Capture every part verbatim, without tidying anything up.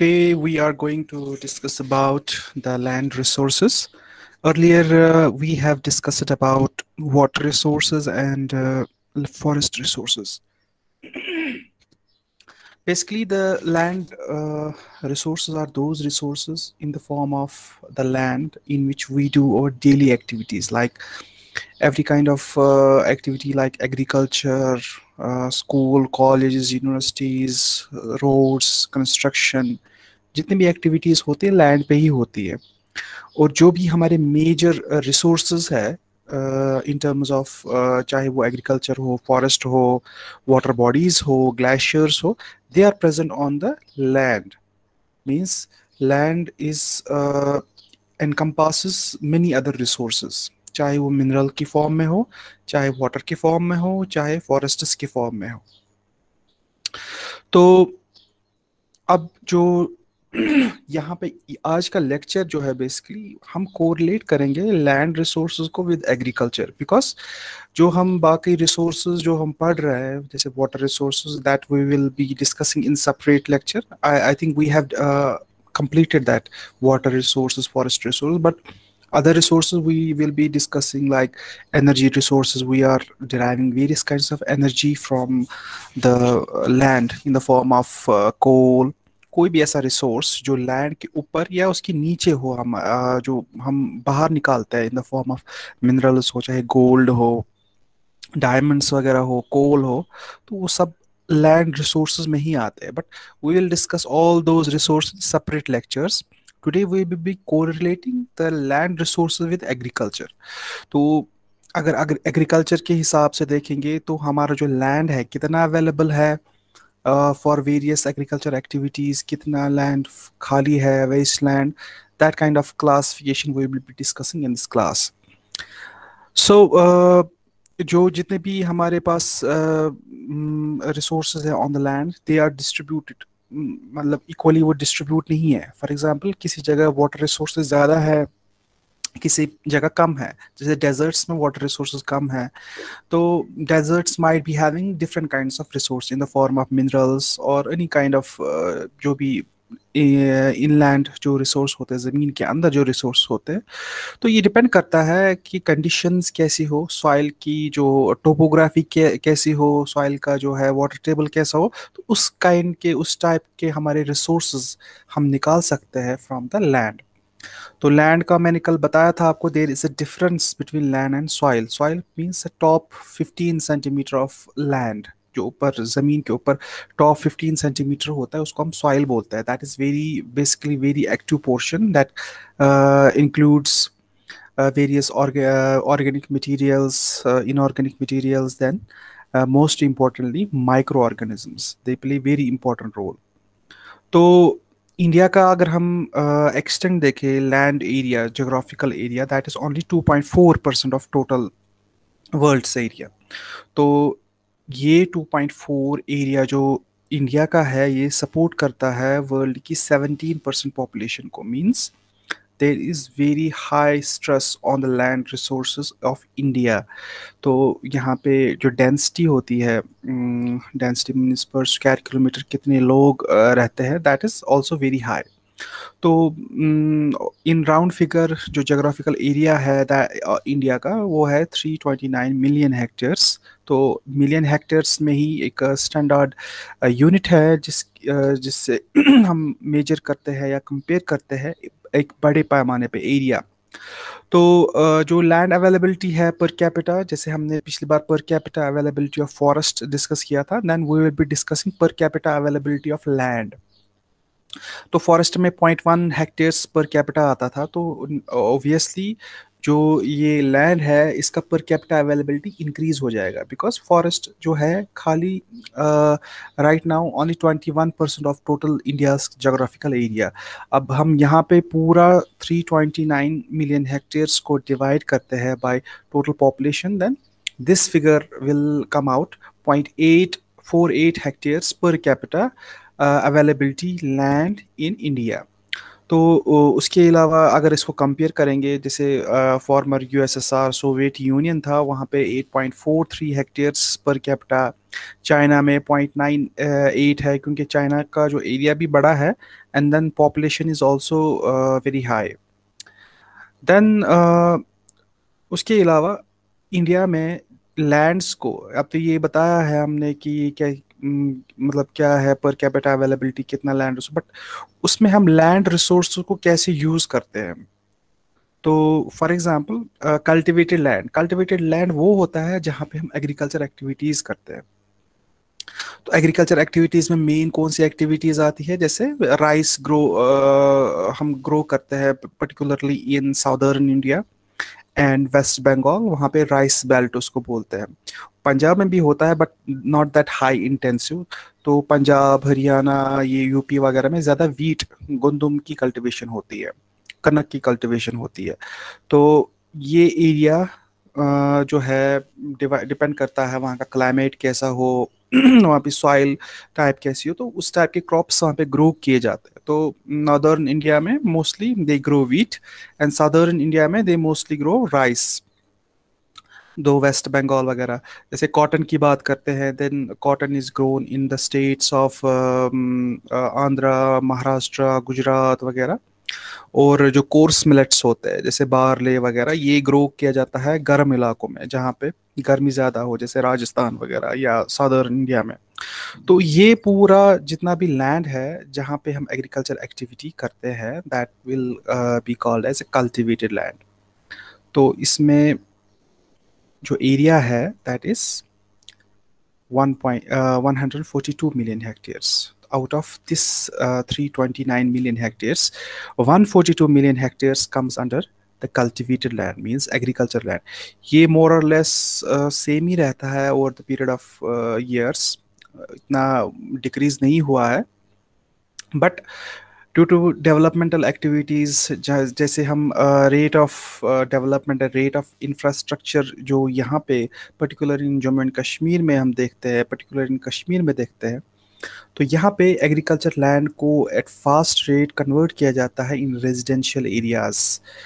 today we are going to discuss about the land resources. Earlier, uh, we have discussed about water resources and uh, forest resources. Basically, the land uh, resources are those resources in the form of the land in which we do our daily activities, like every kind of uh, activity like agriculture, uh, school, colleges, universities, uh, roads, construction. जितनी भी activities होती है land पे ही होती है। और जो भी हमारे मेजर रिसोर्सेज है इन टर्म्स ऑफ चाहे वो एग्रीकल्चर हो, फॉरेस्ट हो, वाटर बॉडीज हो, ग्लेशियर्स हो, they are present on the land. Means land is encompasses many other resources, चाहे वो मिनरल की फॉर्म में हो, चाहे वाटर की फॉर्म में हो, चाहे फॉरेस्ट्स की फॉर्म में हो। तो अब जो यहाँ पे आज का लेक्चर जो है बेसिकली हम कोरिलेट करेंगे लैंड रिसोर्सेज को विद एग्रीकल्चर, बिकॉज जो हम बाकी रिसोर्सेज जो हम पढ़ रहे हैं जैसे water resources that we will be discussing in separate lecture. I I think we have completed that, water resources, forest resources, but other resources we will be discussing like energy resources. We are deriving various kinds of energy from the land in the form of uh, coal, कोई भी ऐसा resource जो land के ऊपर या उसके नीचे हो, हम uh, जो हम बाहर निकालते हैं in the form of minerals हो, चाहे गोल्ड हो, डायमंड्स वगैरह हो, कोल हो, तो वो सब लैंड रिसोर्सेज में ही आते हैं। But we will discuss all those resources separate lectures. Today we will be correlating the land resources with agriculture. तो अगर अगर एग्रीकल्चर के हिसाब से देखेंगे तो हमारा जो लैंड है कितना अवेलेबल है फॉर वेरियस एग्रीकल्चर एक्टिविटीज, कितना लैंड खाली है, waste land, that kind of classification we will be discussing in this class. So जो जितने भी हमारे पास रिसोर्सेज है on the land, they are distributed, मतलब इक्वली वो डिस्ट्रीब्यूट नहीं है। फॉर एग्जांपल किसी जगह वाटर रिसोर्सेज ज़्यादा है, किसी जगह कम है। जैसे डेजर्ट्स में वाटर रिसोर्सेज कम है, तो deserts might be having different kinds of resource in the form of minerals और एनी काइंड ऑफ जो भी इनलैंड जो रिसोर्स होते हैं, ज़मीन के अंदर जो रिसोर्स होते हैं। तो ये डिपेंड करता है कि कंडीशंस कैसी हो, सॉइल की जो टोपोग्राफी के कैसी हो, सॉइल का जो है वाटर टेबल कैसा हो, तो उस काइंड के उस टाइप के हमारे रिसोर्सेज हम निकाल सकते हैं फ्रॉम द लैंड। तो लैंड का मैंने कल बताया था आपको, there is a difference between land and soil. Soil means top fifteen centimetre of land, जो ऊपर जमीन के ऊपर टॉप फिफ्टीन सेंटीमीटर होता है उसको हम सॉइल बोलते हैं। That is very basically very active portion that includes various organic materials, inorganic materials, then most importantly micro organisms, they play very important role. तो इंडिया का अगर हम एक्सटेंड uh, देखें land area, geographical area, that is only two point four percent of total world's area. तो ये two point four area जो India का है, ये सपोर्ट करता है वर्ल्ड की सेवनटीन परसेंट पॉपुलेशन को। Means there is very high stress on the land resources of India. तो यहाँ पे जो डेंसिटी होती है, density means per square kilometre कितने लोग uh, रहते हैं, that is also very high. तो इन राउंड फिगर जो जोग्राफिकल एरिया है इंडिया का, वो है three twenty nine million hectares. तो मिलियन हेक्टेयर्स में ही एक स्टैंडर्ड यूनिट है जिस जिससे हम मेजर करते हैं या कंपेयर करते हैं एक बड़े पैमाने पे एरिया। तो जो लैंड अवेलेबिलिटी है पर कैपिटा, जैसे हमने पिछली बार per capita availability of forest discuss किया था, then we will be discussing per capita availability of land. तो फॉरेस्ट में point one hectares per capita आता था, तो ऑब्वियसली जो ये लैंड है इसका पर कैपिटा अवेलेबिलिटी इंक्रीज हो जाएगा, बिकॉज फॉरेस्ट जो है खाली right now only twenty one percent of total India geographical area. अब हम यहाँ पे पूरा three twenty nine million hectares को डिवाइड करते हैं by total population, then this figure will come out point eight four eight hectares per capita availability land in India. तो उसके अलावा अगर इसको कंपेयर करेंगे, जैसे फॉर्मर यूएसएसआर सोवियत यूनियन था, वहाँ पे eight point four three hectares per capita, China में पॉइंट नाइन एट है, क्योंकि चाइना का जो एरिया भी बड़ा है, and then population is also uh, very high. Then uh, उसके अलावा इंडिया में लैंड्स को, अब तो ये बताया है हमने कि क्या हम्म, मतलब क्या है पर कैपिटा अवेलेबिलिटी, कितना लैंड, बट उसमें हम लैंड रिसोर्स को कैसे यूज करते हैं। तो for example cultivated land, cultivated land वो होता है जहाँ पे हम एग्रीकल्चर एक्टिविटीज करते हैं। तो एग्रीकल्चर एक्टिविटीज में मेन कौन सी एक्टिविटीज आती है, जैसे राइस ग्रो, हम ग्रो करते हैं particularly in southern India and West Bengal, वहाँ पे राइस बेल्ट उसको बोलते हैं। पंजाब में भी होता है but not that high intensive. तो पंजाब, हरियाणा, ये यूपी वगैरह में ज़्यादा वीट, गंदम की कल्टीवेशन होती है, कनक की कल्टीवेशन होती है। तो ये एरिया जो है डिपेंड करता है वहाँ का क्लाइमेट कैसा हो, वहाँ पे सॉइल टाइप कैसी हो, तो उस टाइप के क्रॉप्स वहाँ पे ग्रो किए जाते हैं। तो नॉर्दर्न इंडिया में mostly they grow wheat and southern India में they mostly grow rice. Though West Bengal वगैरह, जैसे कॉटन की बात करते हैं, then cotton is grown in the states of Andhra, Maharashtra, Gujarat वगैरह। और जो कोर्स मिलेट्स होते हैं जैसे बारले वगैरह, ये ग्रो किया जाता है गर्म इलाकों में जहाँ पे गर्मी ज़्यादा हो, जैसे राजस्थान वगैरह या साउदर्न इंडिया में। तो ये पूरा जितना भी लैंड है जहाँ पे हम एग्रीकल्चर एक्टिविटी करते हैं, that will be called as a cultivated land. तो इसमें जो एरिया है that is one point uh, one hundred forty-two million hectares. Out of this uh, three hundred twenty-nine million hectares, one hundred forty-two million hectares comes under the cultivated land, means agriculture land. ये more or less uh, same ही रहता है over the period of uh, years, इतना decrease नहीं हुआ है, but due to developmental activities, जैसे हम rate of development, rate of infrastructure जो यहाँ पे particular in Jammu and Kashmir में हम देखते हैं, पर्टिकुलर इन कश्मीर में देखते हैं, तो यहाँ पे एग्रीकल्चर लैंड को एट फास्ट रेट कन्वर्ट किया जाता है इन रेजिडेंशियल एरियाज।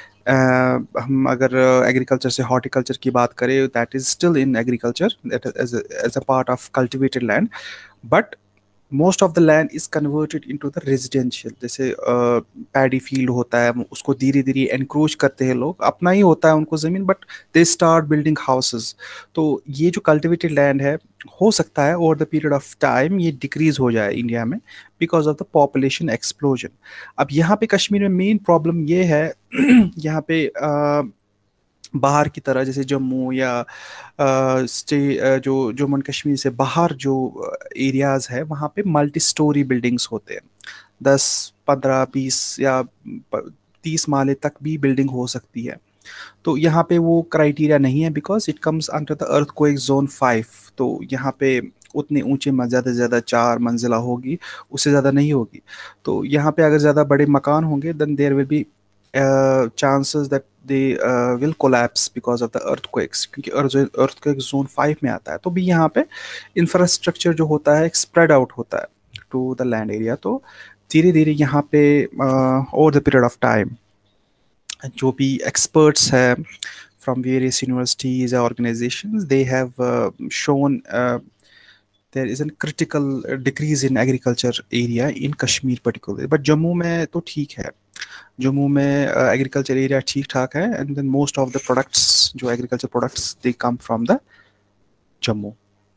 हम अगर एग्रीकल्चर से हॉर्टिकल्चर की बात करें, that is still in agriculture as a part of cultivated land, but most of the land is converted into the residential. जैसे पैडी फील्ड होता है, उसको धीरे धीरे एनक्रोच करते हैं लोग, अपना ही होता है उनको ज़मीन, but they start building houses. तो ये जो कल्टिवेटेड लैंड है, हो सकता है over the period of time ये डिक्रीज हो जाए इंडिया में because of the population explosion. अब यहाँ पे कश्मीर में मेन प्रॉब्लम ये है यहाँ पे uh, बाहर की तरह जैसे जम्मू या स्टे जो जम्मू एंड कश्मीर से बाहर जो एरियाज है, वहाँ पे मल्टी स्टोरी बिल्डिंग्स होते हैं, दस पंद्रह बीस या तीस माले तक भी बिल्डिंग हो सकती है। तो यहाँ पे वो क्राइटेरिया नहीं है because it comes under the earthquake zone five. तो यहाँ पे उतने ऊंचे ज़्यादा से ज़्यादा चार मंजिला होगी, उससे ज़्यादा नहीं होगी। तो यहाँ पे अगर ज़्यादा बड़े मकान होंगे then there will be chances that they will collapse because of the earthquakes, क्योंकि अर्थक्वेक जोन फाइव में आता है। तो भी यहाँ पे इंफ्रास्ट्रक्चर जो होता है स्प्रेड आउट होता है टू द लैंड एरिया। तो धीरे धीरे यहाँ पे over the period of time जो भी एक्सपर्ट्स है फ्रॉम वेरियस यूनिवर्सिटीज या organisations, they have shown there is a critical decrease in agriculture area in Kashmir particularly, but Jammu में तो ठीक है, जम्मू में एग्रीकल्चर एरिया ठीक ठाक है, and then most of the products जो agriculture products they come from the Jammu.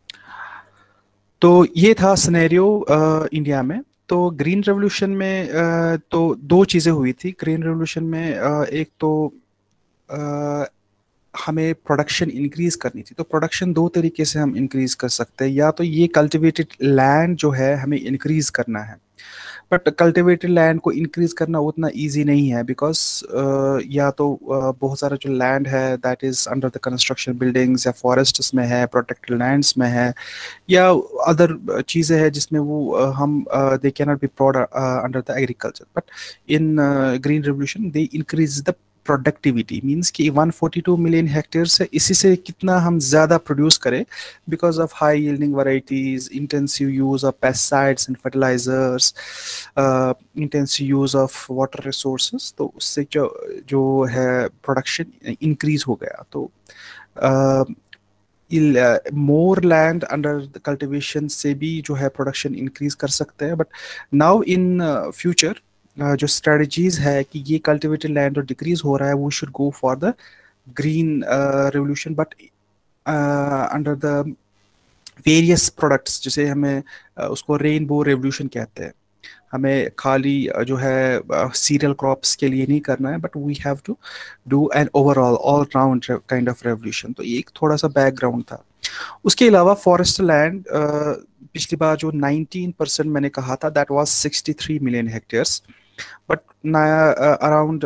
तो ये था सिनेरियो इंडिया में। तो ग्रीन रेवोल्यूशन में uh, तो दो चीज़ें हुई थी ग्रीन रेवोल्यूशन में। uh, एक तो uh, हमें प्रोडक्शन इंक्रीज करनी थी। तो प्रोडक्शन दो तरीके से हम इंक्रीज कर सकते हैं, या तो ये कल्टिवेटेड लैंड जो है हमें इंक्रीज करना है, बट कल्टिवेटेड लैंड को इंक्रीज करना उतना इजी नहीं है बिकॉज uh, या तो uh, बहुत सारा जो लैंड है that is under the construction, buildings या फॉरेस्ट्स में है, प्रोटेक्टेड लैंड्स में है, या अदर चीज़ें हैं जिसमें वो uh, हम they can not be brought under the agriculture. But in green revolution they increase the productivity, means कि one hundred forty-two million hectare से इसी से कितना हम ज़्यादा प्रोड्यूस करें because of high yielding varieties, intensive use of pesticides and fertilisers, intensive use of water resources. तो उससे जो जो है प्रोडक्शन इंक्रीज हो गया। तो uh, more land under cultivation से भी जो है प्रोडक्शन इंक्रीज कर सकते हैं, बट नाउ इन फ्यूचर जो स्ट्रेटजीज है कि ये कल्टिवेटेड लैंड और डिक्रीज हो रहा है, वो should go for the green revolution, but under the various products, जैसे हमें uh, उसको रेनबो रेवोल्यूशन कहते हैं। हमें खाली uh, जो है सीरियल uh, क्रॉप्स के लिए नहीं करना है, but we have to do an overall all round kind of revolution. तो ये एक थोड़ा सा बैकग्राउंड था। उसके अलावा फॉरेस्ट लैंड पिछली बार जो नाइनटीन परसेंट मैंने कहा था, that was sixty three million hectares, but around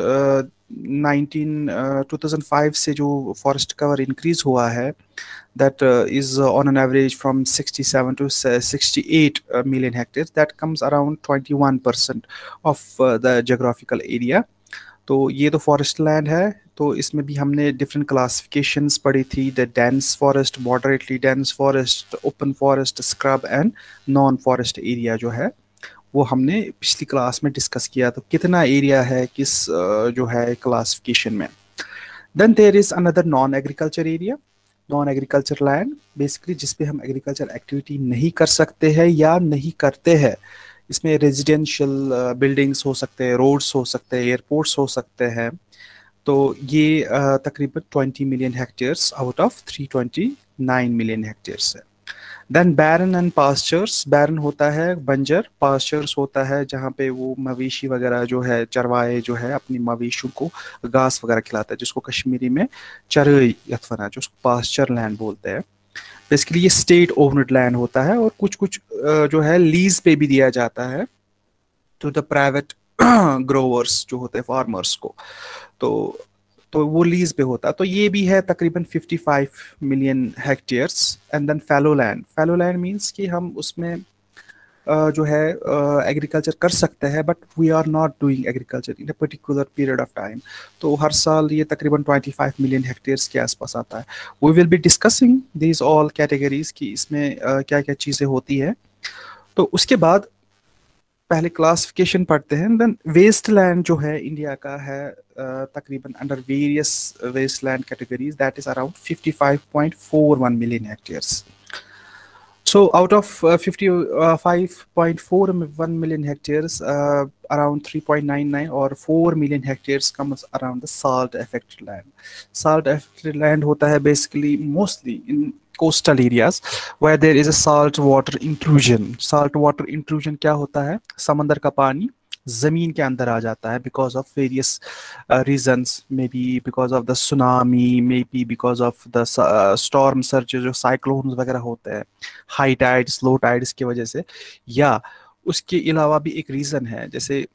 nineteen two thousand five से जो फॉरेस्ट कवर इंक्रीज हुआ है, that uh, is uh, on an average from sixty-seven to sixty-eight uh, million hectares, that comes around twenty-one percent of uh, the geographical area। तो ये तो forest land है। तो इसमें भी हमने डिफरेंट क्लासिफिकेशंस पढ़ी थी, the dense forest, moderately dense forest, open forest, scrub and non forest area जो है वो हमने पिछली क्लास में डिस्कस किया। तो कितना एरिया है किस uh, जो है क्लासिफिकेशन में। Then there is another non agriculture area, non agriculture land, basically जिसपे हम एग्रीकल्चर एक्टिविटी नहीं कर सकते हैं या नहीं करते हैं। इसमें रेजिडेंशियल बिल्डिंग्स हो सकते हैं, रोड्स हो सकते हैं, एयरपोर्ट्स हो सकते हैं। तो ये uh, तकरीबन twenty million hectares out of three twenty nine million hectares है। Then barren and pastures, barren होता है बंजर, पास्चर्स होता है जहाँ पे वो मवेशी वगैरह जो है, चरवाए जो है अपनी मवेशियों को घास वगैरह खिलाता है, जिसको कश्मीरी में चरई यथवना, जो उसको पास्चर लैंड बोलते हैं। बेसिकली ये स्टेट ओन्ड लैंड होता है और कुछ कुछ जो है लीज पे भी दिया जाता है टू द प्राइवेट ग्रोवर्स जो होते हैं, फार्मर्स को। तो तो वो लीज पे होता है। तो ये भी है तकरीबन fifty five million hectares. And then fallow land, fallow land means कि हम उसमें uh, जो है एग्रीकल्चर uh, कर सकते हैं, but we are not doing agriculture in a particular period of time. तो हर साल ये तकरीबन ट्वेंटी फाइव मिलियन हेक्टेयर्स के आसपास आता है। We will be discussing these all categories की इसमें uh, क्या क्या चीज़ें होती है। तो उसके बाद पहले क्लासिफिकेशन पढ़ते हैं। देन वेस्ट लैंड जो है इंडिया का है uh, तकरीबन under various waste land categories, that is around fifty five point four one million hectares. So out of uh, fifty-five point four one million hectares, uh, around three point nine nine or four million hectares comes around the salt affected land. Salt affected land होता है basically mostly in coastal areas where there is a salt water intrusion. Salt water intrusion क्या होता है? समंदर का पानी जमीन के अंदर आ जाता है because of various uh, reasons, maybe because of the tsunami, maybe because of the uh, storm surge, जो cyclones वगैरह होते हैं, high tides, low tides की वजह से। या उसके अलावा भी एक रीज़न है, जैसे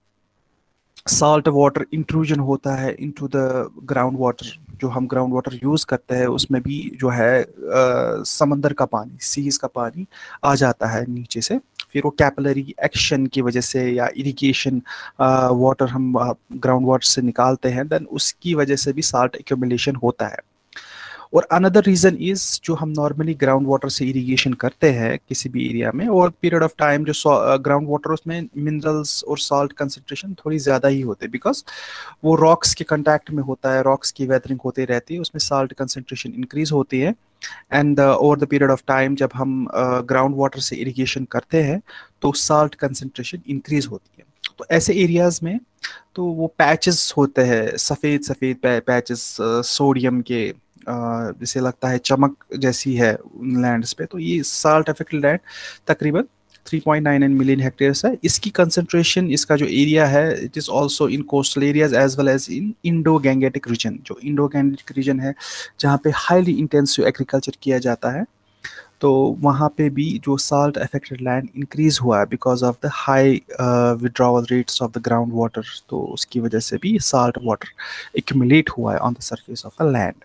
साल्ट वाटर इंट्रूजन होता है इनटू द ग्राउंड वाटर, जो हम ग्राउंड वाटर यूज़ करते हैं उसमें भी जो है uh, समंदर का पानी, सीज का पानी आ जाता है नीचे से। फिर वो कैपिलरी एक्शन की वजह से या इरिगेशन वाटर हम ग्राउंड वाटर से निकालते हैं, देन उसकी वजह से भी साल्ट एक्यूमुलेशन होता है। और अनदर रीज़न इज़ जो हम नॉर्मली ग्राउंड वाटर से इरिगेशन करते हैं किसी भी एरिया में, और पीरियड ऑफ टाइम जो ग्राउंड वाटर उसमें मिनरल्स और साल्ट कंसंट्रेशन थोड़ी ज़्यादा ही होते हैं, बिकॉज वो रॉक्स के कंटैक्ट में होता है, रॉक्स की वेदरिंग होती रहती है, उसमें साल्ट कंसंट्रेशन इंक्रीज होती है। And over the period of time जब हम ग्राउंड uh, वाटर से इरिगेशन करते हैं तो साल्ट कंसंट्रेशन इंक्रीज होती है। तो ऐसे एरियाज में तो वो पैचेस होते हैं, सफ़ेद सफ़ेद पैचेस सोडियम के, जैसे लगता है चमक जैसी है लैंड्स पे। तो ये साल्ट अफेक्टेड लैंड तकरीबन three point nine nine million hectares है। इसकी कंसंट्रेशन, इसका जो एरिया है, it is also in coastal areas as well as in Indo Gangetic region. जो इंडो गैंगेटिक रीजन है जहाँ पे हाईली इंटेंसिव एग्रीकल्चर किया जाता है, तो वहाँ पे भी जो साल्ट अफेक्टेड लैंड इंक्रीज हुआ है because of the high withdrawal rates of the ground water. तो उसकी वजह से भी साल्ट वाटर एक्यूमुलेट हुआ है on the surface of a land.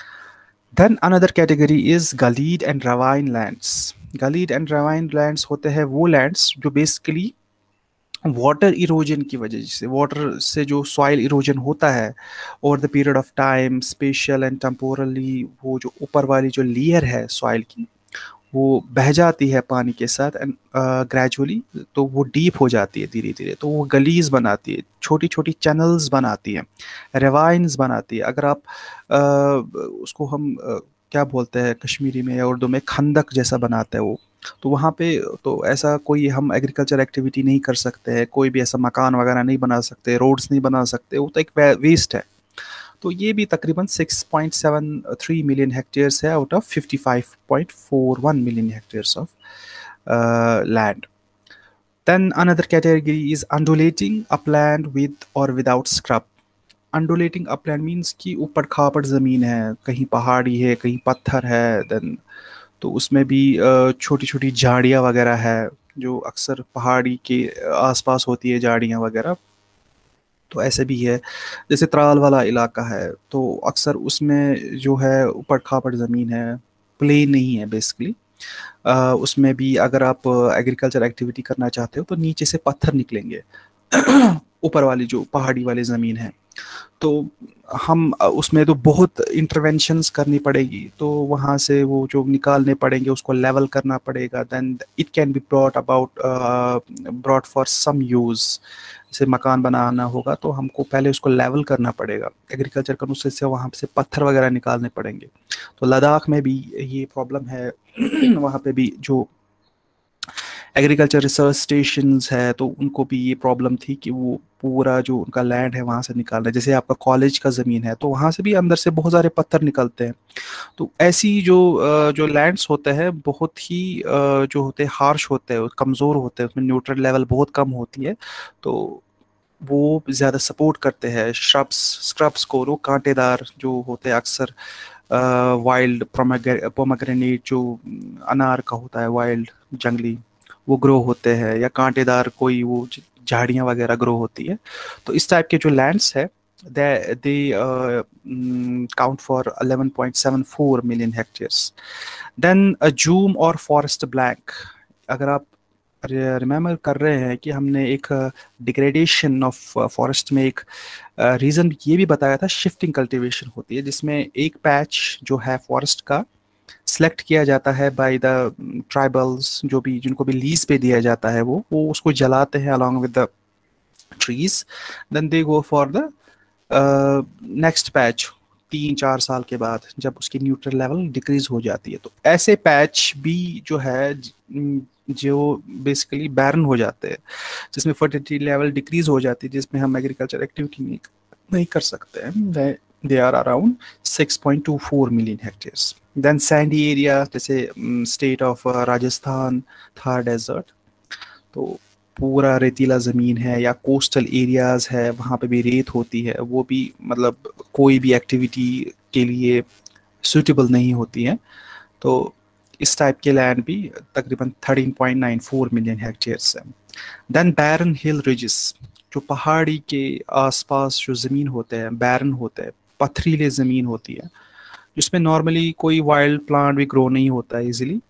Then another category is gullied and ravine lands. Gullied and ravine lands होते हैं वो lands जो basically वाटर इरोजन की वजह से, वाटर से जो सॉइल इरोजन होता है over the period of time, special and temporally, वो जो ऊपर वाली जो लेयर है सॉइल की वो बह जाती है पानी के साथ एंड ग्रेजुअली, तो वो डीप हो जाती है धीरे धीरे, तो वो गलीज बनाती है, छोटी छोटी चैनल्स बनाती है, रेवाइंस बनाती है। अगर आप uh, उसको हम uh, क्या बोलते हैं कश्मीरी में या उर्दू में, खंदक जैसा बनाता है वो। तो वहाँ पे तो ऐसा कोई हम एग्रीकल्चर एक्टिविटी नहीं कर सकते हैं, कोई भी ऐसा मकान वगैरह नहीं बना सकते, रोड्स नहीं बना सकते, वो तो एक वेस्ट है। तो ये भी तकरीबन six point seven three million hectares है out of fifty five point four one million hectares of land. Then another category is undulating upland with or without scrub. Undulating upland means कि ऊपर खापड़ ज़मीन है, कहीं पहाड़ी है, कहीं पत्थर है, देन तो उसमें भी छोटी छोटी झाड़ियाँ वगैरह है, जो अक्सर पहाड़ी के आसपास होती है झाड़ियाँ वगैरह। तो ऐसे भी है, जैसे त्राल वाला इलाका है तो अक्सर उसमें जो है ऊपर खापड़ ज़मीन है, प्लेन नहीं है बेसिकली। अ, उसमें भी अगर आप एग्रीकल्चर एक्टिविटी करना चाहते हो तो नीचे से पत्थर निकलेंगे ऊपर वाली जो पहाड़ी वाली ज़मीन है। तो हम अ, उसमें तो बहुत इंटरवेंशंस करनी पड़ेगी, तो वहाँ से वो जो निकालने पड़ेंगे उसको लेवल करना पड़ेगा, then it can be brought about brought for some use. जैसे मकान बनाना होगा तो हमको पहले उसको लेवल करना पड़ेगा, एग्रीकल्चर करने से वहाँ से पत्थर वगैरह निकालने पड़ेंगे। तो लद्दाख में भी ये प्रॉब्लम है वहाँ पे भी जो एग्रीकल्चर रिसर्च स्टेशंस है तो उनको भी ये प्रॉब्लम थी कि वो पूरा जो उनका लैंड है वहाँ से निकालना है। जैसे आपका कॉलेज का ज़मीन है तो वहाँ से भी अंदर से बहुत सारे पत्थर निकलते हैं। तो ऐसी जो अ, जो लैंड्स होते हैं बहुत ही अ, जो होते हैं हार्श होते हैं, कमज़ोर होते हैं, उसमें न्यूट्रल लेवल बहुत कम होती है। तो वो ज़्यादा सपोर्ट करते हैं श्रब्स स्क्रब्स को, वो कांटेदार जो होते हैं अक्सर वाइल्ड पोमेग्रेनेट जो अनार का होता है वाइल्ड जंगली, वो ग्रो होते हैं, या कांटेदार कोई वो झाड़ियाँ वगैरह ग्रो होती है। तो इस टाइप के जो लैंड्स है they they count for eleven point seven four million hectares. Then jhum और फॉरेस्ट ब्लैंक, अगर आप रिमेम्बर कर रहे हैं कि हमने एक डिग्रेडेशन ऑफ फॉरेस्ट में एक रीज़न ये भी बताया था, शिफ्टिंग कल्टीवेशन होती है जिसमें एक पैच जो है फॉरेस्ट का सिलेक्ट किया जाता है बाय द ट्राइबल्स, जो भी जिनको भी लीज पे दिया जाता है वो वो उसको जलाते हैं along with the trees, then they go for the next patch तीन चार साल के बाद जब उसकी न्यूट्रल लेवल डिक्रीज हो जाती है। तो ऐसे पैच भी जो है जो बेसिकली बैरन हो जाते हैं, जिसमें फर्टिलिटी लेवल डिक्रीज हो जाती है, जिसमें हम एग्रीकल्चर एक्टिविटी नहीं नहीं कर सकते हैं। They are around six point two four million hectares. Then sandy area जैसे state of Rajasthan, Thar desert, तो पूरा रेतीला ज़मीन है, या कोस्टल एरियाज़ है वहाँ पे भी रेत होती है, वो भी मतलब कोई भी एक्टिविटी के लिए सूटेबल नहीं होती है। तो इस टाइप के लैंड भी तकरीबन thirteen point nine four million hectares है। देन बैरन हिल रिजेस, जो पहाड़ी के आसपास जो ज़मीन होते हैं बैरन होते हैं, पथरीले ज़मीन होती है जिसमें नॉर्मली कोई वाइल्ड प्लांट भी ग्रो नहीं होता है इजीली।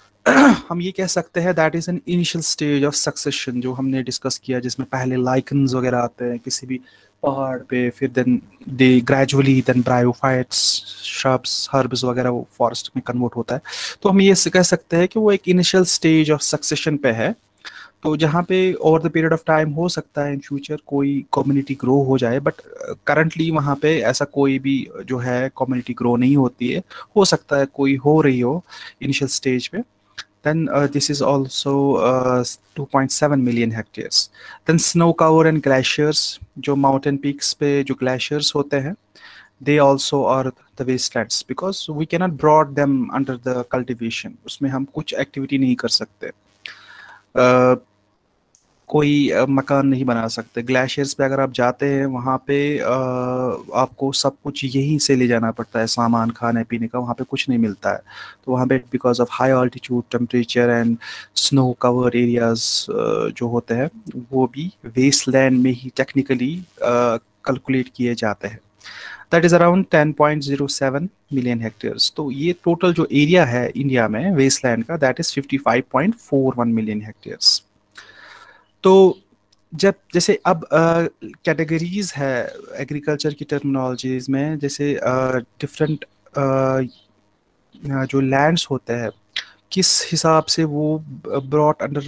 हम ये कह सकते हैं that is an initial stage of succession जो हमने डिस्कस किया, जिसमें पहले लाइकन्स वगैरह आते हैं किसी भी पहाड़ पे, फिर then they gradually then bryophytes shrubs herbs वगैरह वो फॉरेस्ट में कन्वर्ट होता है। तो हम ये कह सकते हैं कि वो एक इनिशियल स्टेज ऑफ सक्सेशन पे है, तो जहाँ पे over the period of time हो सकता है इन फ्यूचर कोई कम्युनिटी ग्रो हो जाए, बट करंटली वहाँ पे ऐसा कोई भी जो है कम्युनिटी ग्रो नहीं होती है। हो सकता है कोई हो रही हो इनिशियल स्टेज पे। Then uh, this is also uh, two point seven million hectares. Then snow cover and glaciers, जो mountain peaks पे जो glaciers होते हैं, they also are the wastelands because we cannot brought them under the cultivation. उसमें हम कुछ activity नहीं कर सकते, uh, कोई uh, मकान नहीं बना सकते। ग्लेशियर्स पे अगर आप जाते हैं वहाँ पे uh, आपको सब कुछ यहीं से ले जाना पड़ता है, सामान खाने पीने का, वहाँ पे कुछ नहीं मिलता है। तो वहाँ पे because of high altitude temperature and snow cover areas जो होते हैं वो भी वेस्टलैंड में ही टेक्निकली कैलकुलेट किए जाते हैं। That is around ten point zero seven million hectares. तो ये टोटल जो एरिया है इंडिया में वेस्टलैंड का that is fifty five point four one million hectares. तो जब जैसे अब कैटेगरीज है एग्रीकल्चर की टर्मिनोलॉजीज में, जैसे डिफरेंट जो लैंड्स होते हैं किस हिसाब से वो ब्रॉट अंडर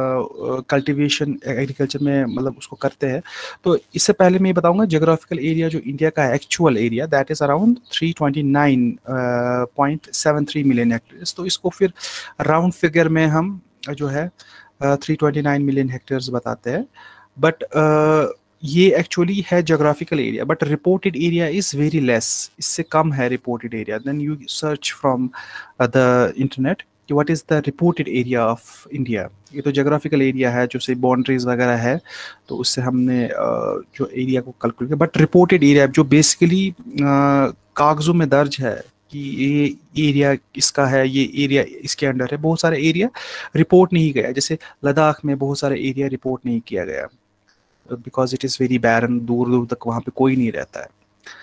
कल्टीवेशन एग्रीकल्चर में मतलब उसको करते हैं। तो इससे पहले मैं ये बताऊंगा जोग्राफिकल एरिया जो इंडिया का actual area that is around three twenty nine point seven three million hectares. तो इसको फिर राउंड फिगर में हम जो है three twenty nine million hectares बताते हैं। बट ये एक्चुअली है geographical area, but reported area is very less, इससे कम है reported area. Then you search from the internet कि what is the reported area of India. ये तो जोग्राफिकल एरिया है जो से बाउंड्रीज वगैरह है, तो उससे हमने uh, जो एरिया को कैलकुलेट किया। बट रिपोर्टेड एरिया जो बेसिकली uh, कागजों में दर्ज है कि ये एरिया इसका है, ये एरिया इसके अंडर है, बहुत सारे एरिया रिपोर्ट नहीं गया। जैसे लद्दाख में बहुत सारे एरिया रिपोर्ट नहीं किया गया because it is very barren, दूर दूर तक वहाँ पे कोई नहीं रहता है।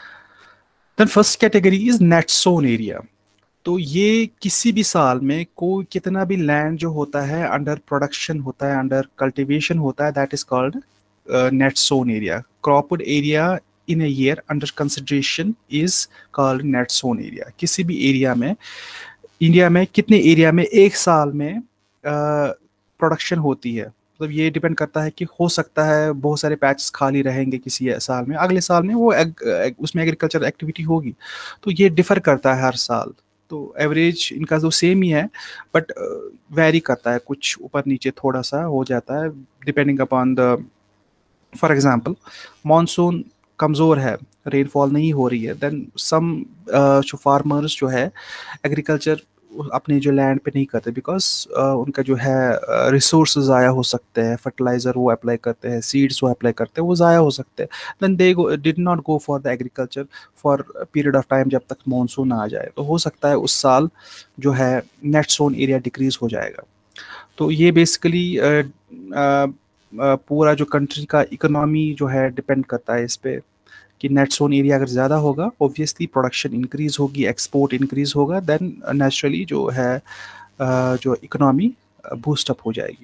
Then first category is net sown area. तो ये किसी भी साल में कोई कितना भी लैंड जो होता है अंडर प्रोडक्शन होता है, अंडर कल्टीवेशन होता है, that is called net sown area. Cropped area in a year under consideration is called net zone area। किसी भी एरिया में, इंडिया में कितने एरिया में एक साल में प्रोडक्शन uh, होती है, मतलब ये डिपेंड करता है कि हो सकता है बहुत सारे पैचेस खाली रहेंगे किसी साल में, अगले साल में वो एग, एग, उसमें एग्रीकल्चर एक्टिविटी होगी। तो ये डिफर करता है हर साल। तो एवरेज इनका तो सेम ही है, बट वेरी करता है, कुछ ऊपर नीचे थोड़ा सा हो जाता है depending upon the, for example monsoon कमज़ोर है, रेनफॉल नहीं हो रही है, देन सम जो फार्मर्स जो है एग्रीकल्चर अपने जो लैंड पे नहीं करते बिकॉज uh, उनका जो है रिसोर्स uh, ज़ाया हो सकते हैं, फर्टिलाइज़र वो अप्लाई करते हैं, सीड्स वो अप्लाई करते हैं, वो ज़ाया हो सकते हैं। Then they did not go for the agriculture for period of time जब तक मानसून आ जाए। तो हो सकता है उस साल जो है नेट सोन एरिया डिक्रीज हो जाएगा। तो ये बेसिकली uh, uh, uh, पूरा जो कंट्री का इकोनॉमी जो है डिपेंड करता है इस पर कि नेट सोन एरिया अगर ज़्यादा होगा ऑब्वियसली प्रोडक्शन इंक्रीज होगी, एक्सपोर्ट इंक्रीज होगा, देन नेचुरली जो है uh, जो इकोनॉमी बूस्ट अप हो जाएगी।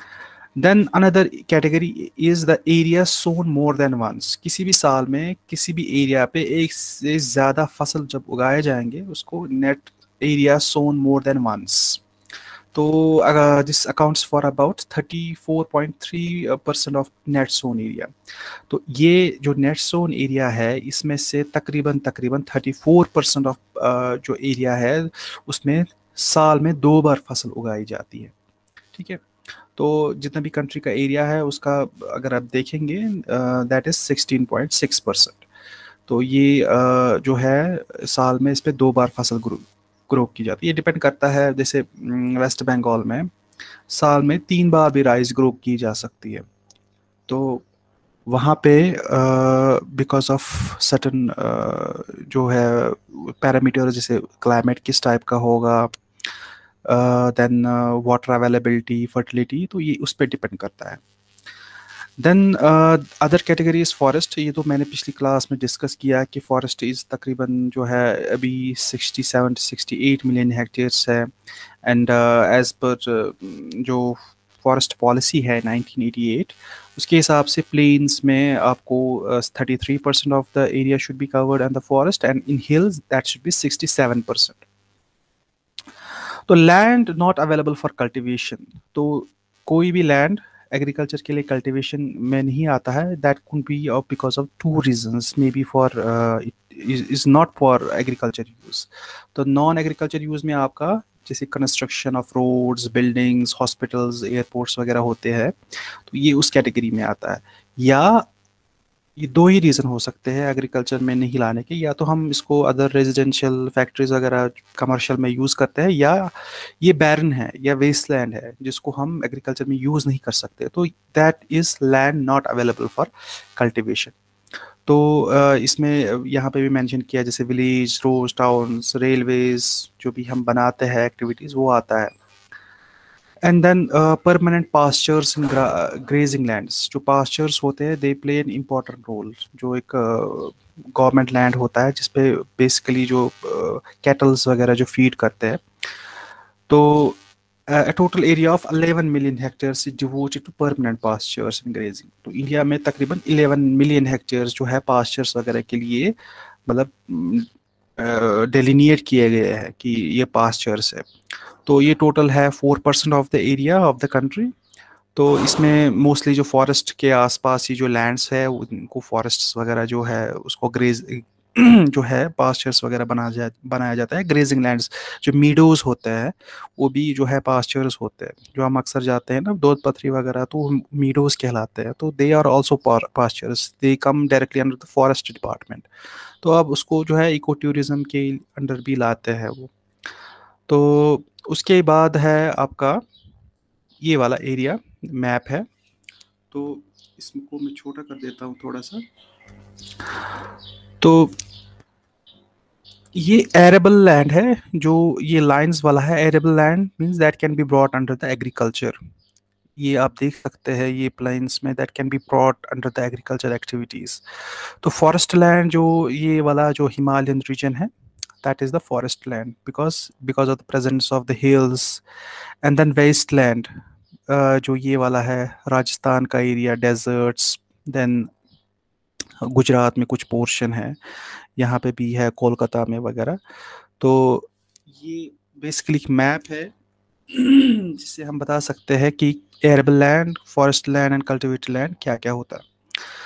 Then another category is the area sown more than once. किसी भी साल में किसी भी एरिया पे एक से ज़्यादा फसल जब उगाए जाएंगे उसको net area sown more than once. तो this accounts for about thirty four point three percent of net sown area. तो ये जो नेट सोन एरिया है इसमें से तकरीबन तकरीबन थर्टी फोर परसेंट ऑफ जो एरिया है उसमें साल में दो बार फसल उगाई जाती है। ठीक है, तो जितना भी कंट्री का एरिया है उसका अगर आप देखेंगे that is sixteen point six percent. तो ये uh, जो है साल में इस पर दो बार फसल ग्रो ग्रो की जाती है। ये डिपेंड करता है, जैसे वेस्ट बंगाल में साल में तीन बार भी राइस ग्रो की जा सकती है। तो वहाँ पे बिकॉज ऑफ सर्टन जो है पैरामीटर, जैसे क्लाइमेट किस टाइप का होगा, देन वाटर अवेलेबिलिटी, फर्टिलिटी, तो ये उस पर डिपेंड करता है। Then other category is forest. ये तो मैंने पिछली क्लास में डिस्कस किया कि फॉरेस्ट इज़ तकरीबन जो है अभी sixty seven sixty eight million hectares है। एंड एज पर जो फॉरेस्ट पॉलिसी है नाइनटीन एटी एट उसके हिसाब से प्लेन्स में आपको thirty three percent of the area should be covered and the forest, and in hills that should be sixty seven percent. तो land not available for cultivation. तो कोई भी लैंड एग्रीकल्चर के लिए कल्टीवेशन में नहीं आता है, that could be because of two reasons, may be for it is not for agriculture use. तो नॉन एग्रीकल्चर यूज़ में आपका जैसे construction of roads, buildings, hospitals, airports वगैरह होते हैं, तो ये उस कैटेगरी में आता है। या ये दो ही रीज़न हो सकते हैं एग्रीकल्चर में नहीं लाने के, या तो हम इसको अदर रेजिडेंशियल फैक्ट्रीज वगैरह कमर्शियल में यूज़ करते हैं, या ये बैरन है या वेस्ट लैंड है जिसको हम एग्रीकल्चर में यूज़ नहीं कर सकते, तो that is land not available for cultivation. तो इसमें यहाँ पे भी मेंशन किया जैसे विलेज, रोड्स, टाउन्स, रेलवेज जो भी हम बनाते हैं एक्टिविटीज़ वो आता है। And then permanent pastures and grazing lands. जो पास्चर्स होते हैं they play an important role. जो एक गवर्नमेंट uh, लैंड होता है जिसपे बेसिकली जो कैटल्स uh, वगैरह जो फीड करते हैं, तो a total area of eleven million hectares is devoted to permanent pastures and grazing। तो इंडिया में तकरीबन eleven million hectares जो है pastures वगैरह के लिए मतलब डेलिनिएट किए गए हैं कि ये पास्चर्स है। तो ये टोटल है four percent of the area of the country. तो इसमें मोस्टली जो फॉरेस्ट के आसपास ही जो लैंड्स है उनको फॉरेस्ट्स वगैरह जो है उसको ग्रेज जो है पास्चर्स वगैरह बना जा बनाया जाता है, ग्रेजिंग लैंड्स। जो मीडोज होते हैं वो भी जो है पास्चर्स होते हैं। जो हम अक्सर जाते हैं ना दूध पथरी वगैरह, तो मीडोज कहलाते हैं। तो they are also pastures, they come directly under the forest department. तो अब उसको जो है इको टूरिज्म के अंडर भी लाते हैं वो। तो उसके बाद है आपका ये वाला एरिया मैप है। तो इसको मैं छोटा कर देता हूँ थोड़ा सा। तो ये एरेबल लैंड है, जो ये लाइंस वाला है। Arable land means that can be brought under the agriculture. ये आप देख सकते हैं ये प्लेन्स में, that can be brought under the agriculture activities. तो फॉरेस्ट लैंड जो ये वाला जो हिमालयन रीजन है, that is the forest land because because of the presence of the hills. And then wasteland, uh, जो ये वाला है राजस्थान का एरिया, डेजर्ट्स। देन गुजरात में कुछ पोर्शन है, यहाँ पे भी है, कोलकाता में वगैरह। तो ये बेसिकली एक मैप है जिससे हम बता सकते हैं कि arable land, forest land and cultivated land क्या क्या होता है।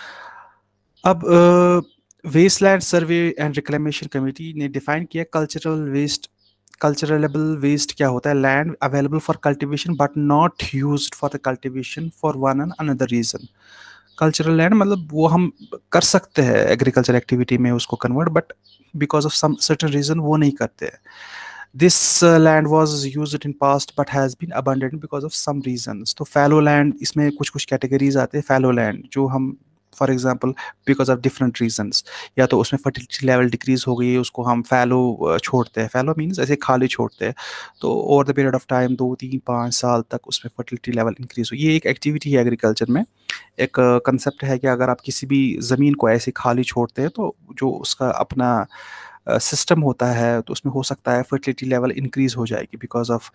अब wasteland survey and reclamation committee ने डिफाइन किया कल्चरल वेस्ट। कल्चरलेबल वेस्ट क्या होता है? Land available for cultivation but not used for the cultivation for one and another reason. Cultural land मतलब वो हम कर सकते हैं एग्रीकल्चर एक्टिविटी में उसको convert, but because of some certain reason वो नहीं करते हैं। This land was used in past but has been abundant because of some reasons. तो फैलो लैंड, इसमें कुछ कुछ कैटेगरीज आते हैं। फैलो लैंड जो हम for example because of different reasons, या तो उसमें फर्टिलिटी लेवल डिक्रीज हो गई है, उसको हम फैलो छोड़ते हैं। फैलो मीन्स ऐसे खाली छोड़ते हैं। तो over the period of time दो तीन पाँच साल तक उसमें फर्टिलिटी लेवल इंक्रीज हो। ये एक एक्टिविटी है एग्रीकल्चर में। एक कंसेप्ट है कि अगर आप किसी भी ज़मीन को ऐसे खाली छोड़ते हैं तो जो उसका अपना सिस्टम होता है तो उसमें हो सकता है फर्टिलिटी लेवल इंक्रीज हो जाएगी बिकॉज ऑफ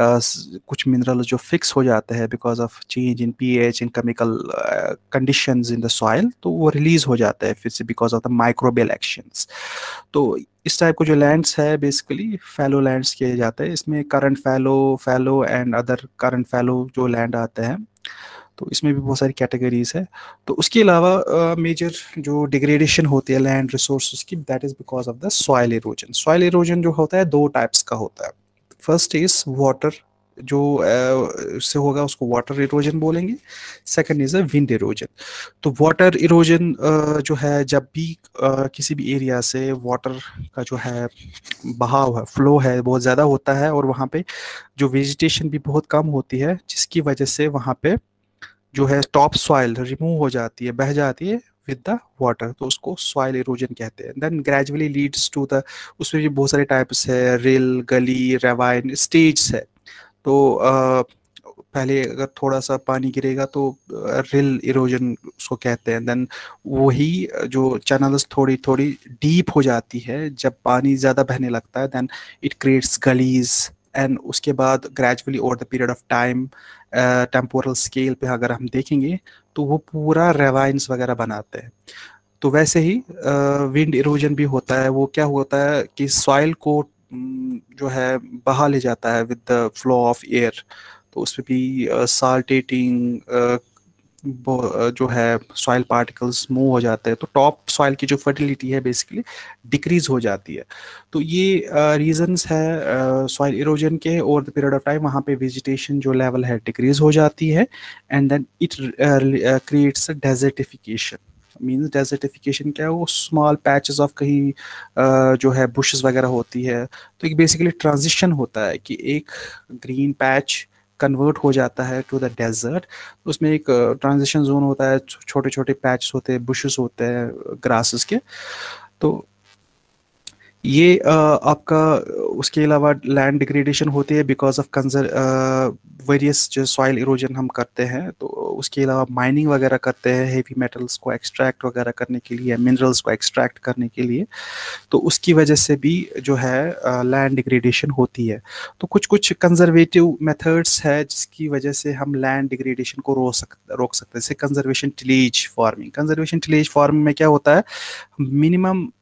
कुछ मिनरल जो फिक्स हो जाते हैं because of change in pH, in chemical conditions in the soil, तो वो रिलीज हो जाता है फिर से because of the microbial actions. तो इस टाइप को जो लैंड्स है बेसिकली फैलो लैंड्स किए जाते हैं। इसमें current fallow, fallow and other current fallow जो लैंड आते हैं, तो इसमें भी बहुत सारी कैटेगरीज है। तो उसके अलावा मेजर uh, जो डिग्रेडेशन होती है लैंड रिसोर्सेज की, that is because of the soil erosion. Soil erosion जो होता है दो टाइप्स का होता है। फर्स्ट इज वाटर, जो uh, से होगा उसको वाटर इरोजन बोलेंगे। Second is a wind erosion. तो वाटर इरोजन uh, जो है जब भी uh, किसी भी एरिया से वाटर का जो है बहाव है, फ्लो है, बहुत ज़्यादा होता है और वहाँ पे जो वेजिटेशन भी बहुत कम होती है, जिसकी वजह से वहाँ पे जो है टॉप सॉइल रिमूव हो जाती है, बह जाती है विद द वाटर, तो उसको सॉइल इरोजन कहते हैं। Then gradually leads to the, उसमें भी बहुत सारे टाइप्स है, रिल, गली, रेवाइन, स्टेज है। तो आ, पहले अगर थोड़ा सा पानी गिरेगा तो रिल इरोजन उसको कहते हैं। देन वही जो चैनल्स थोड़ी थोड़ी डीप हो जाती है, जब पानी ज़्यादा बहने लगता है, then it creates gullies. And उसके बाद gradually over the period of time temporal scale पे अगर हम देखेंगे तो वो पूरा रेवाइंस वगैरह बनाते हैं। तो वैसे ही विंड इरोजन भी होता है। वो क्या होता है कि सॉइल को जो है बहा ले जाता है with the flow of air. तो उसमें भी साल्टेटिंग जो है सॉइल पार्टिकल्स मूव हो जाते हैं, तो टॉप सॉइल की जो फर्टिलिटी है बेसिकली डिक्रीज हो जाती है। तो ये रीजंस है सॉइल इरोजन के। Over the period of time वहाँ पे वेजिटेशन जो लेवल है डिक्रीज हो जाती है and then it creates desertification. Means desertification क्या है? वो स्मॉल पैचेस ऑफ कहीं uh, जो है बुशेस वगैरह होती है। तो एक बेसिकली ट्रांजिशन होता है कि एक ग्रीन पैच कन्वर्ट हो जाता है टू द डेजर्ट। उसमें एक ट्रांजिशन जोन होता है, छोटे छोटे पैच होते हैं, बुशेस होते हैं ग्रासेस के। तो ये uh, आपका उसके अलावा लैंड डिग्रेडेशन होती है बिकॉज ऑफ कंजर वेरियस जो सॉइल इरोजन हम करते हैं। तो उसके अलावा माइनिंग वगैरह करते हैं हेवी मेटल्स को एक्सट्रैक्ट वगैरह करने के लिए, मिनरल्स को एक्सट्रैक्ट करने के लिए। तो उसकी वजह से भी जो है लैंड डिग्रेडेशन होती है। तो कुछ कुछ कंजर्वेटिव मेथड्स है जिसकी वजह से हम लैंड डिग्रेडेशन को रोक सकते रोक सकते हैं। जैसे conservation tillage farming. Conservation tillage farming में क्या होता है? मिनिमम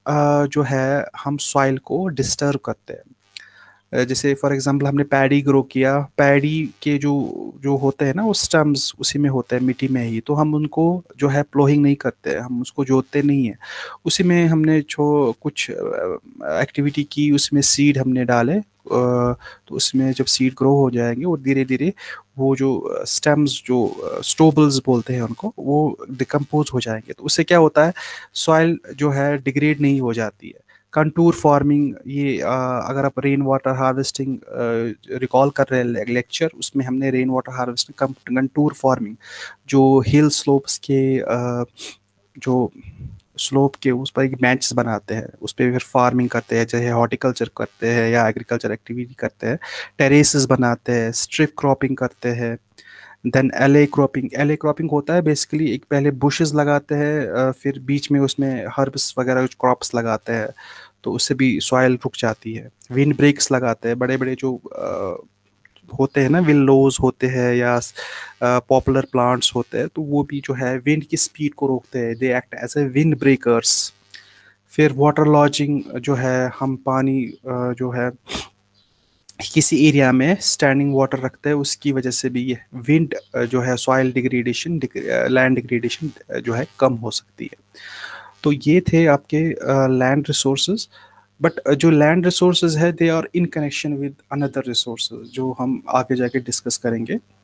अ, जो है हम सॉइल को डिस्टर्ब करते हैं। अ, जैसे फॉर एग्जांपल हमने पैडी ग्रो किया, पैडी के जो जो होते हैं ना वो स्टम्स उसी में होते हैं मिट्टी में ही, तो हम उनको जो है प्लोइंग नहीं करते, हम उसको जोतते नहीं है। उसी में हमने जो कुछ एक्टिविटी की, उसमें सीड हमने डाले, अ, तो उसमें जब सीड ग्रो हो जाएंगे और धीरे धीरे वो जो स्टेम्स जो स्टोबल्स बोलते हैं उनको, वो डिकम्पोज हो जाएंगे, तो उससे क्या होता है, सॉइल जो है डिग्रेड नहीं हो जाती है। कंटूर फार्मिंग, ये अ, अगर आप रेन वाटर हार्वेस्टिंग रिकॉल कर रहे हैं लेक्चर, उसमें हमने rain water harvesting contour farming, जो हिल स्लोप्स के अ, जो स्लोप के उस पर एक बेंचेस बनाते हैं, उस पर फिर फार्मिंग करते हैं, चाहे हॉर्टिकल्चर करते हैं या एग्रीकल्चर एक्टिविटी करते हैं, टेरेसेस बनाते हैं, स्ट्रिप क्रॉपिंग करते हैं। देन एले क्रॉपिंग, एले क्रॉपिंग होता है बेसिकली एक पहले बुशेस लगाते हैं, अ, फिर बीच में उसमें हर्ब्स वगैरह क्रॉप्स लगाते हैं, तो उससे भी सॉइल रुक जाती है। विंड ब्रेक्स लगाते हैं, बड़े बड़े जो अ, होते हैं ना, विल्लोज होते हैं या पॉपुलर प्लांट्स होते हैं, तो वो भी जो है विंड की स्पीड को रोकते हैं, they act as a wind breakers. फिर वाटर लॉजिंग जो है, हम पानी अ, जो है किसी एरिया में स्टैंडिंग वाटर रखते हैं, उसकी वजह से भी ये विंड जो है सॉइल डिग्रेडेशन, लैंड डिग्रेडेशन जो है कम हो सकती है। तो ये थे आपके लैंड रिसोर्सेज। बट जो लैंड रिसोर्सेज है, they are in connection with another resources, जो हम आगे जाके डिस्कस करेंगे।